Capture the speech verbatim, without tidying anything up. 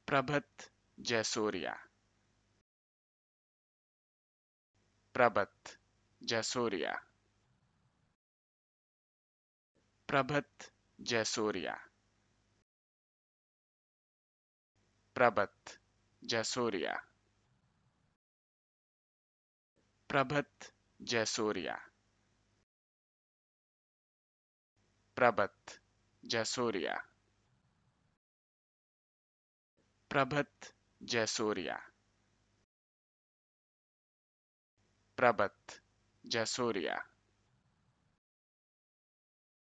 Prabath Jayasuriya. Prabath Jayasuriya. Prabath Jayasuriya. Prabath Jayasuriya. Prabath Jayasuriya. Prabath Jayasuriya. Prabath Jayasuriya. Prabath Jayasuriya.